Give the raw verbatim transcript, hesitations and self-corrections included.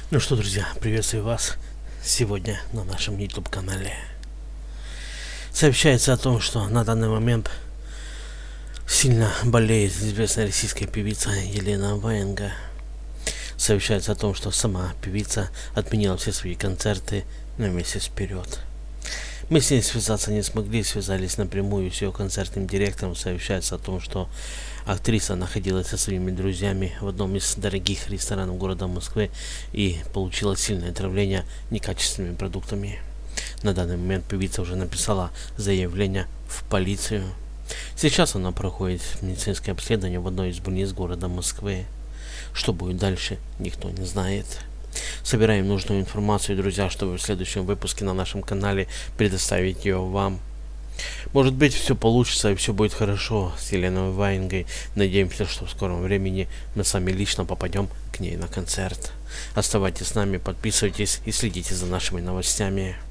Ну что, друзья, приветствую вас сегодня на нашем YouTube канале. Сообщается о том, что на данный момент сильно болеет известная российская певица Елена Ваенга. Сообщается о том, что сама певица отменила все свои концерты на месяц вперед. Мы с ней связаться не смогли, связались напрямую с ее концертным директором. Сообщается о том, что актриса находилась со своими друзьями в одном из дорогих ресторанов города Москвы и получила сильное отравление некачественными продуктами. На данный момент певица уже написала заявление в полицию. Сейчас она проходит медицинское обследование в одной из больниц города Москвы. Что будет дальше, никто не знает. Собираем нужную информацию, друзья, чтобы в следующем выпуске на нашем канале предоставить ее вам. Может быть, все получится и все будет хорошо с Еленой Ваенгой. Надеемся, что в скором времени мы сами лично попадем к ней на концерт. Оставайтесь с нами, подписывайтесь и следите за нашими новостями.